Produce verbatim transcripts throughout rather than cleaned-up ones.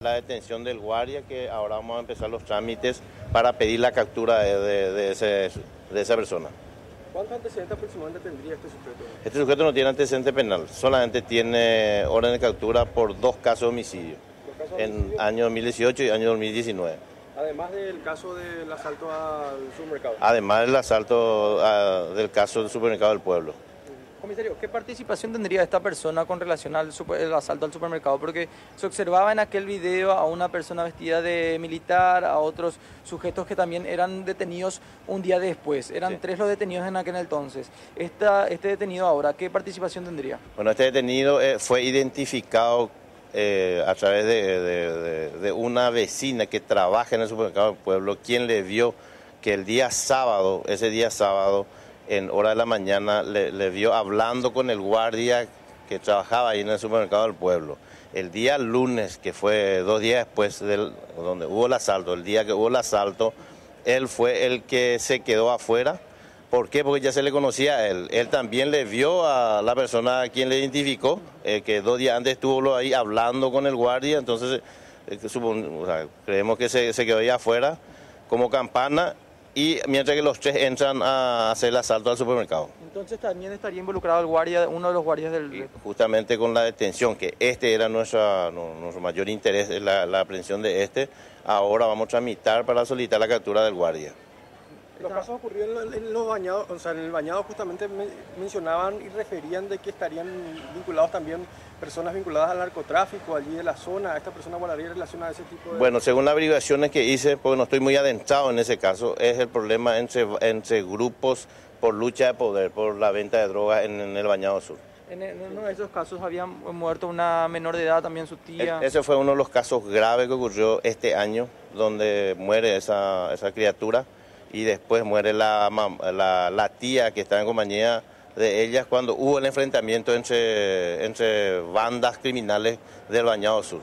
la detención del guardia, que ahora vamos a empezar los trámites para pedir la captura de, de, de, ese, de esa persona. ¿Cuántos antecedentes aproximadamente tendría este sujeto? Este sujeto no tiene antecedente penal, solamente tiene orden de captura por dos casos de homicidio, casos de en homicidio? año dos mil dieciocho y año dos mil diecinueve. Además del caso del asalto al supermercado. Además del asalto a, del caso del supermercado del pueblo. Comisario, ¿qué participación tendría esta persona con relación al super, el asalto al supermercado? Porque se observaba en aquel video a una persona vestida de militar, a otros sujetos que también eran detenidos un día después. Eran Sí. tres los detenidos en aquel entonces. Esta, este detenido ahora, ¿qué participación tendría? Bueno, este detenido eh, fue identificado eh, a través de, de, de, de una vecina que trabaja en el supermercado del pueblo, quien le vio que el día sábado, ese día sábado, en hora de la mañana, le, le vio hablando con el guardia que trabajaba ahí en el supermercado del pueblo. El día lunes, que fue dos días después del donde hubo el asalto, el día que hubo el asalto, él fue el que se quedó afuera. ¿Por qué? Porque ya se le conocía a él. Él también le vio a la persona a quien le identificó, eh, que dos días antes estuvo ahí hablando con el guardia, entonces eh, supon, o sea, creemos que se, se quedó ahí afuera como campana, y mientras que los tres entran a hacer el asalto al supermercado. Entonces también estaría involucrado el guardia, uno de los guardias del... Y justamente con la detención, que este era nuestra, no, nuestro mayor interés, la, la aprehensión de este, ahora vamos a tramitar para solicitar la captura del guardia. Los casos ocurrieron en los bañados, o sea, en el bañado justamente me mencionaban y referían de que estarían vinculados también personas vinculadas al narcotráfico allí de la zona. ¿Esta persona guardaría relación a ese tipo de...? Bueno, según las averiguaciones que hice, porque no estoy muy adentrado en ese caso, es el problema entre, entre grupos por lucha de poder, por la venta de drogas en, en el Bañado Sur. En, en uno de esos casos había muerto una menor de edad, también su tía. E- ese fue uno de los casos graves que ocurrió este año, donde muere esa, esa criatura y después muere la, la, la tía que está en compañía de ellas cuando hubo el enfrentamiento entre, entre bandas criminales del Bañado Sur.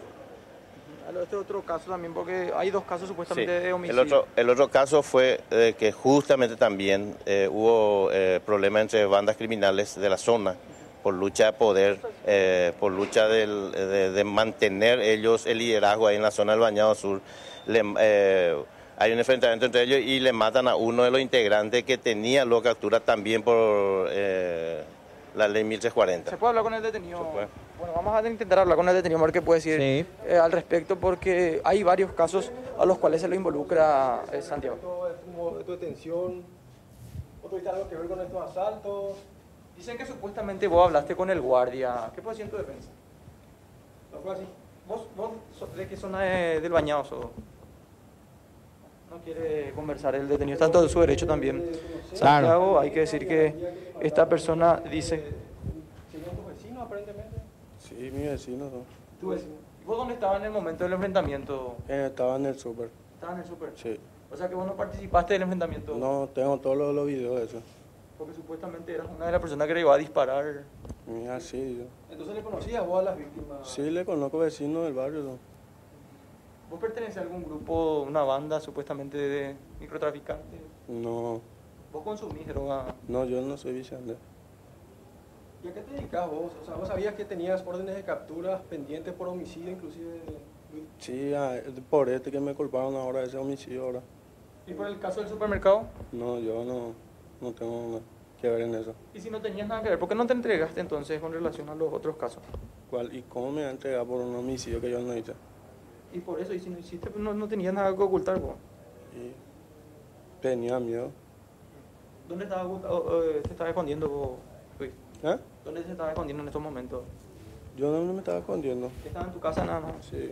Este otro caso también, porque hay dos casos supuestamente Sí. de homicidio. El otro, el otro caso fue eh, que justamente también eh, hubo eh, problemas entre bandas criminales de la zona por lucha de poder, eh, por lucha del, de, de mantener ellos el liderazgo ahí en la zona del Bañado Sur. Le, eh, hay un enfrentamiento entre ellos y le matan a uno de los integrantes que tenía luego captura también por eh, la ley mil trescientos cuarenta. ¿Se puede hablar con el detenido? Se puede. Bueno, vamos a intentar hablar con el detenido, a ver qué puede decir Sí. eh, al respecto, porque hay varios casos a los cuales se lo involucra eh, Santiago. Esto de tu detención, ¿o tuviste algo que ver con estos asaltos? Dicen que supuestamente vos hablaste con el guardia. ¿Qué puede decir en tu defensa? ¿No fue así? ¿Vos, vos sos de qué zona de- del Bañado sos? No quiere conversar el detenido, está en todo su derecho también. Claro. Santiago, hay que decir que esta persona dice... ¿Serían tus vecinos aparentemente? Sí, mi vecino. ¿no? ¿Tú ves? ¿Vos dónde estabas en el momento del enfrentamiento? Eh, estaba en el súper. ¿Estabas en el súper? Sí. O sea que vos no participaste del enfrentamiento. No, tengo todos los, los videos de eso. Porque supuestamente eras una de las personas que le iba a disparar. Mira, sí, yo. Entonces le conocías vos a las víctimas. Sí, le conozco vecinos del barrio. ¿no? ¿Vos pertenecés a algún grupo, una banda supuestamente de microtraficantes? No, ¿Vos consumís droga? no, yo no soy Vicente. ¿Y a qué te dedicas vos? O sea, ¿vos sabías que tenías órdenes de capturas pendientes por homicidio, inclusive? Sí, ah, por este que me culparon ahora de ese homicidio ahora. ¿Y por el caso del supermercado? No, yo no, no tengo nada que ver en eso. ¿Y si no tenías nada que ver? ¿Por qué no te entregaste entonces con relación a los otros casos? ¿Cuál, ¿Y cómo me va a entregar por un homicidio que yo no hice? Y por eso, y si no hiciste, pues no, no tenías nada que ocultar vos. Y tenía miedo. ¿Dónde estaba, oculta- o- eh, te estaba escondiendo vos, Luis? ¿Eh? ¿Dónde se estaba escondiendo en estos momentos? Yo no me estaba escondiendo. ¿Estaba en tu casa nada más? Sí.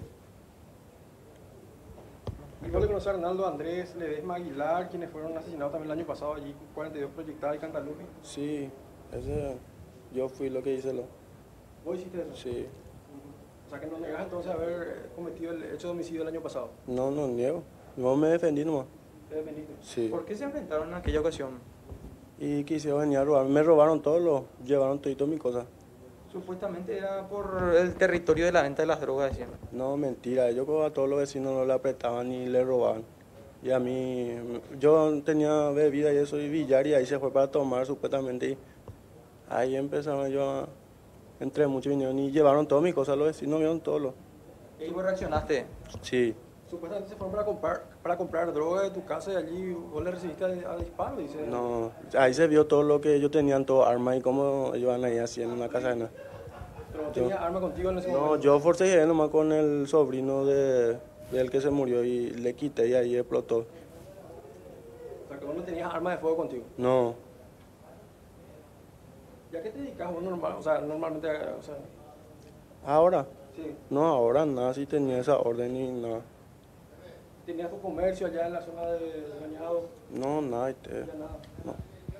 Y vos le conoces a Arnaldo Andrés Ledesma Aguilar, quienes fueron asesinados también el año pasado allí, cuarenta y dos proyectadas y Cantalupe. Sí, ese, yo fui lo que hice lo. ¿Vos hiciste eso? Sí. O sea que no negás entonces haber cometido el hecho de homicidio el año pasado. No, no niego. No me defendí nomás. ¿Te defendiste? Sí. ¿Por qué se enfrentaron en aquella ocasión? Y quisieron venir a robar. Me robaron todo, lo, llevaron todito mi cosa. Supuestamente era por el territorio de la venta de las drogas, decían. No, mentira. Ellos a todos los vecinos no le apretaban ni le robaban. Y a mí, yo tenía bebida y eso y billar y ahí se fue para tomar supuestamente. Y ahí empezaron yo a, entre muchos vinieron y llevaron todas mis cosas, los vecinos vieron todo lo. ¿Y vos reaccionaste? Sí. Supuestamente se fueron para comprar, para comprar droga de tu casa y allí vos le recibiste al, al disparo, dice. No, ahí se vio todo lo que ellos tenían, todo armas y cómo ellos iban ahí haciendo una casa. ¿No? Pero no tenía arma contigo en ese No, momento. yo forcejeé nomás con el sobrino de, del que se murió y le quité y ahí explotó. O sea, que vos no tenías arma de fuego contigo. No, ¿Ya qué te dedicas vos normal? O sea, normalmente, o sea, ahora, sí. no, ahora nada, sí tenía esa orden y nada. ¿Tenías tu comercio allá en la zona de Bañado? No, nada, este, Ya nada. no.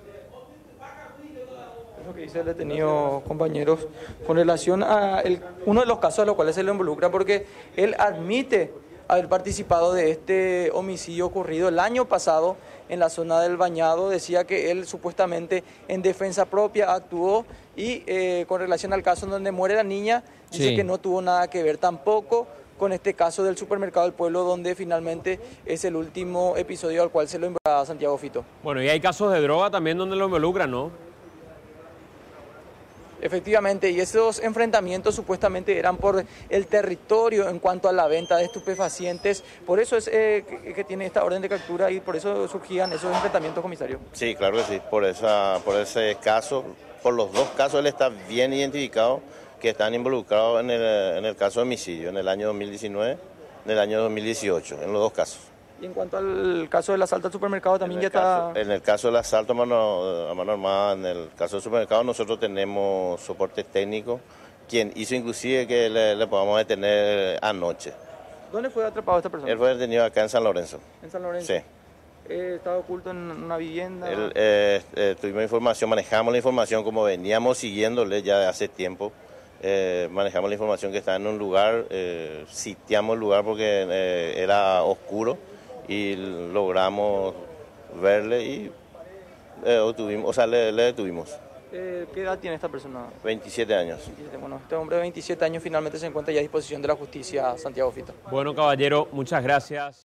Es lo que dice el detenido, compañeros, con relación a el- uno de los casos a los cuales se lo involucra, porque él admite haber participado de este homicidio ocurrido el año pasado en la zona del Bañado. Decía que él supuestamente en defensa propia actuó y eh, con relación al caso en donde muere la niña, dice Sí. que no tuvo nada que ver tampoco con este caso del supermercado del pueblo, donde finalmente es el último episodio al cual se lo involucra a Santiago Fito. Bueno, y hay casos de droga también donde lo involucran, ¿no? Efectivamente, y esos enfrentamientos supuestamente eran por el territorio en cuanto a la venta de estupefacientes. Por eso es eh, que, que tiene esta orden de captura y por eso surgían esos enfrentamientos, comisario. Sí, claro que sí, por, esa, por ese caso, por los dos casos él está bien identificado que están involucrados en el, en el caso de homicidio, en el año dos mil diecinueve, en el año dos mil dieciocho, en los dos casos. Y en cuanto al caso del asalto al supermercado, también En ya el caso- está... En el caso del asalto a mano, a mano armada, en el caso del supermercado, nosotros tenemos soporte técnico, quien hizo inclusive que le, le podamos detener anoche. ¿Dónde fue atrapado esta persona? Él fue detenido acá en San Lorenzo. En San Lorenzo. Sí. Eh, estaba oculto en una vivienda. Él, eh, eh, tuvimos información, manejamos la información como veníamos siguiéndole ya de hace tiempo. Eh, manejamos la información que está en un lugar, eh, sitiamos el lugar porque eh, era oscuro y logramos verle y eh, obtuvimos, o sea, le, le detuvimos. Eh, ¿Qué edad tiene esta persona? veintisiete años. Bueno, este hombre de veintisiete años finalmente se encuentra ya a disposición de la justicia, Santiago Fito. Bueno, caballero, muchas gracias.